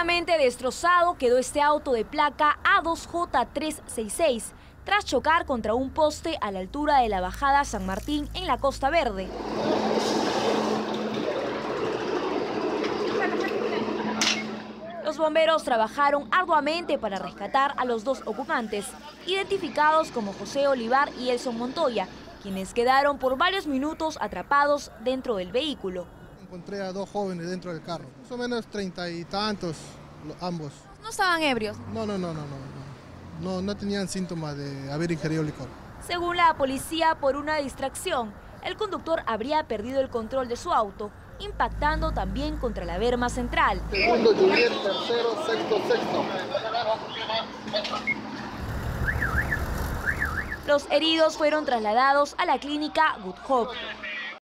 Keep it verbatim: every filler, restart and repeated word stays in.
Completamente destrozado quedó este auto de placa A dos J tres seis seis tras chocar contra un poste a la altura de la bajada San Martín en la Costa Verde. Los bomberos trabajaron arduamente para rescatar a los dos ocupantes, identificados como José Olivar y Elson Montoya, quienes quedaron por varios minutos atrapados dentro del vehículo. Encontré a dos jóvenes dentro del carro, más o menos treinta y tantos ambos. ¿No estaban ebrios? No, no, no, no, no. No, no tenían síntomas de haber ingerido licor. Según la policía, por una distracción, el conductor habría perdido el control de su auto, impactando también contra la berma central. Segundo, Juliet, tercero, sexto, sexto. Los heridos fueron trasladados a la clínica Good Hope.